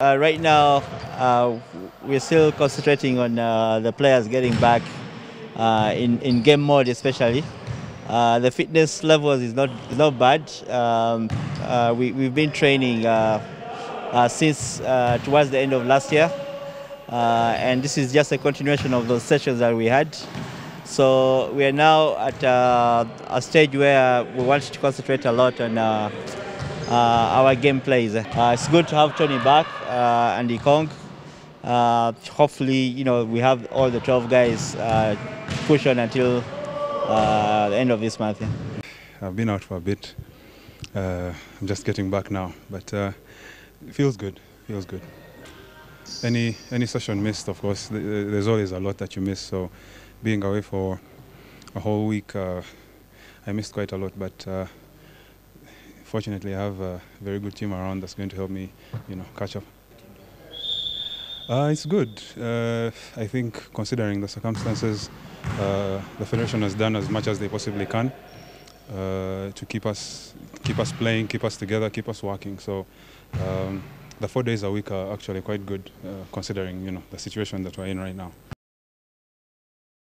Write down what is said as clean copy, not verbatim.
Right now, we're still concentrating on the players getting back in game mode, especially. The fitness levels is not bad. We've been training since towards the end of last year, and this is just a continuation of those sessions that we had. So we are now at a stage where we want to concentrate a lot on our game plays. It's good to have Tony back and Ikong. Hopefully, we have all the 12 guys push on until the end of this month. Yeah. I've been out for a bit. I'm just getting back now, but it feels good. Feels good. Any session missed, of course, there's always a lot that you miss. So, being away for a whole week, I missed quite a lot. But fortunately, I have a very good team around that's going to help me, catch up. It's good. I think, considering the circumstances, the federation has done as much as they possibly can to keep us playing, keep us together, keep us working. So the 4 days a week are actually quite good, considering the situation that we're in right now.